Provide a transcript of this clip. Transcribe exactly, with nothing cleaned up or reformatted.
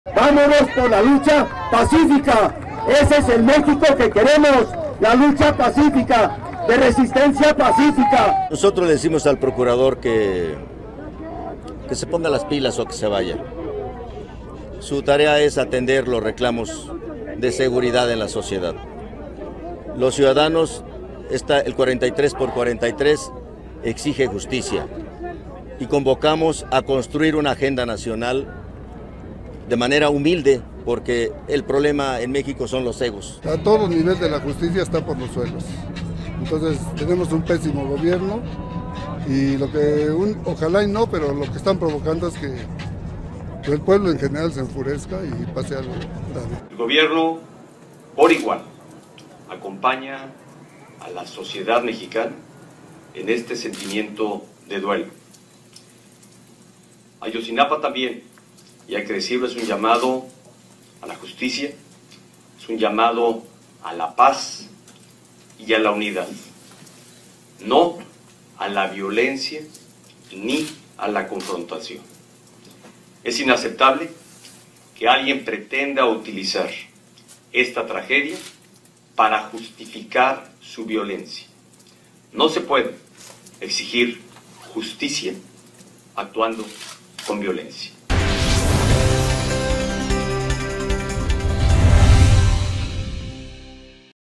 Vámonos por la lucha pacífica. Ese es el México que queremos, la lucha pacífica, de resistencia pacífica. Nosotros le decimos al procurador que, que se ponga las pilas o que se vaya. Su tarea es atender los reclamos de seguridad en la sociedad. Los ciudadanos, está el cuarenta y tres por cuarenta y tres, exige justicia y convocamos a construir una agenda nacional de manera humilde, porque el problema en México son los egos. A todos los niveles de la justicia está por los suelos. Entonces tenemos un pésimo gobierno y lo que, un, ojalá y no, pero lo que están provocando es que el pueblo en general se enfurezca y pase algo grave. El gobierno, por igual, acompaña a la sociedad mexicana en este sentimiento de duelo. Ayotzinapa también, y hay que decirlo, es un llamado a la justicia, es un llamado a la paz y a la unidad, no a la violencia ni a la confrontación. Es inaceptable que alguien pretenda utilizar esta tragedia para justificar su violencia. No se puede exigir justicia actuando con violencia.